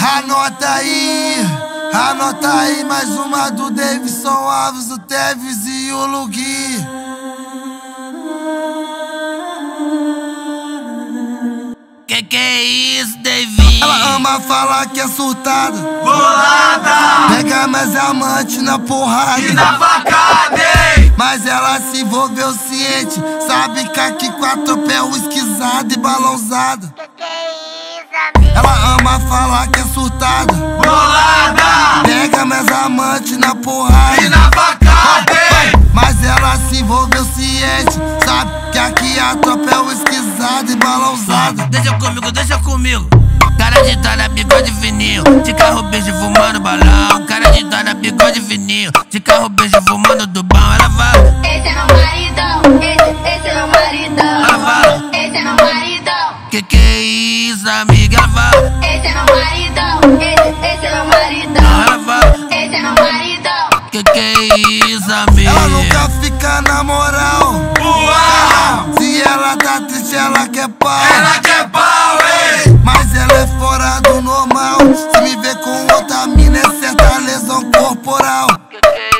Anota aí mais uma do Davidson Alves, o Teves e o Lugui. Que é isso, David? Ela ama falar que é surtada, bolada, pega mais amante na porrada e na facada, hein? Mas ela se envolveu ciente, sabe que aqui com atropel esquisada e balãozada. Que é isso, amigo? Ela ama falar que é surtada, Bolada, pega mais amante na porrada e na facada, hein? Mas ela se envolveu ciente, sabe que aqui atropel esquisada e balãozada. Deixa comigo. Cara de tora, bigode fininho, de carro beijo fumando balão. Cara de tora, bigode fininho, de carro beijo fumando do bom. Ela fala: esse é meu maridão, esse é meu maridão. Ela fala: esse é meu maridão. Que é isso, amiga? Ela fala: esse é meu maridão, esse é meu maridão. Ela fala: esse é meu maridão. que é isso, amiga? Ela nunca fica na moral, Uau, se ela tá triste ela quer pau. ela quer pau, hein? Mas ela é fora do normal, se me ver com outra mina é certa lesão corporal. Que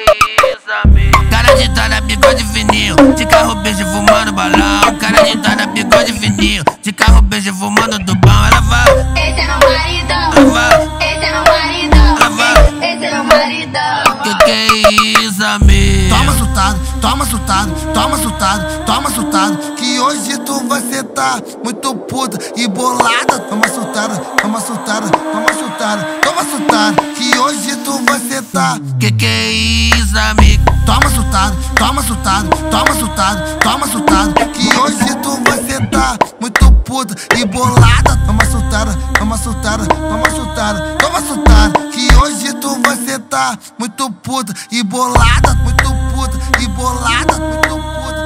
é isso, amiga? Cara de tora, bigode fininho, de carro beijo fumando balão. Cara de tora, bigode fininho, de carro beijo fumando do bom. Ela fala: Esse é meu maridão, ela fala: esse é meu maridão. ela fala: Esse é meu maridão. que é isso, amiga? Toma surtado, toma surtado, toma surtado, toma surtado, que hoje tu vai sentar muito puta e bolada. Toma surtada, toma surtada, toma surtada, toma surtada, que hoje tu vai sentar. Que é isso, amiga? Toma surtado, toma surtado, toma surtado, toma surtado, que hoje tu vai sentar muito puta e bolada. Toma surtada, toma surtada, toma surtada, toma surtada, que hoje tu vai sentar muito puta e bolada, muito puta e bolada, muito puta.